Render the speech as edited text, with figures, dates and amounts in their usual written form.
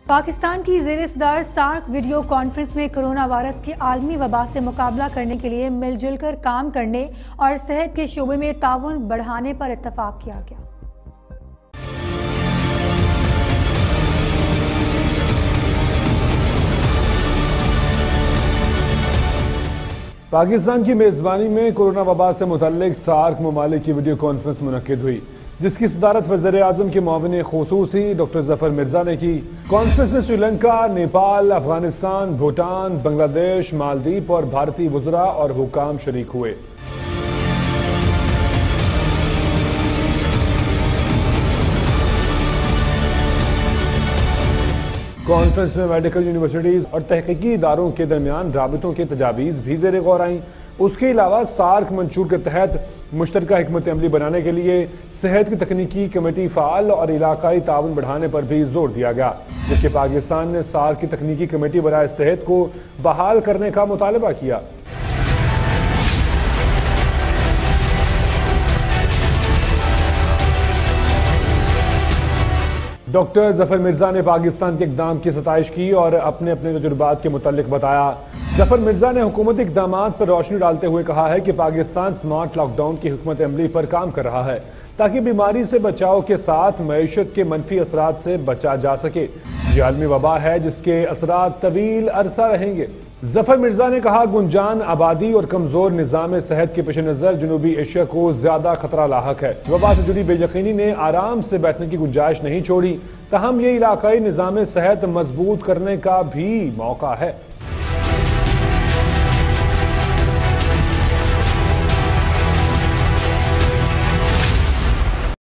पाकिस्तान की ज़ेर-ए-सदार SAARC video conference में कोरोना वायरस की आलमी वबा से मुकाबला करने के लिए मिलजुल कर काम करने और सेहत के शोबे में ताउन बढ़ाने पर इत्तफाक किया गया। पाकिस्तान की मेजबानी में कोरोना वबा से मुतल्लिक सार्क ममालिक की वीडियो कॉन्फ्रेंस मुनक्किद हुई, जिसकी सदारत वज़ीर आज़म के मुआविन खुसूसी डॉक्टर जफर मिर्जा ने की। कॉन्फ्रेंस में श्रीलंका, नेपाल, अफगानिस्तान, भूटान, बांग्लादेश, मालदीव और भारतीय वज़रा और हुकाम शरीक हुए। कॉन्फ्रेंस में मेडिकल यूनिवर्सिटीज और तहकीकी इदारों के दरमियान राबितों के तजावीज़ भी ज़ेर गौर आईं। उसके अलावा सार्क मंशूर के तहत मुश्तरका हिकमत अमली बनाने के लिए सेहत की तकनीकी कमेटी फ़ाल और इलाकाई ताउन बढ़ाने पर भी जोर दिया गया, जबकि पाकिस्तान ने सार्क की तकनीकी कमेटी बराए सेहत को बहाल करने का मुतालबा किया। डॉक्टर जफर मिर्जा ने पाकिस्तान के इकदाम की सताइश की और अपने अपने तजुर्बात के मुतालिक बताया। जफर मिर्जा ने हुकूमती इकदामात पर रोशनी डालते हुए कहा है कि पाकिस्तान स्मार्ट लॉकडाउन की हुकूमत अमली पर काम कर रहा है ताकि बीमारी से बचाव के साथ मईशत के मनफी असरात से बचा जा सके। ये आलमी वबा है जिसके असरात तवील अरसा रहेंगे। जफर मिर्जा ने कहा, गुंजान आबादी और कमजोर निजाम सेहत के पेश नजर जनूबी एशिया को ज्यादा खतरा लाहक है। वबा से जुड़ी बेयकीनी ने आराम से बैठने की गुंजाइश नहीं छोड़ी, तहम ये इलाकाई निजाम सेहत मजबूत करने का भी मौका है।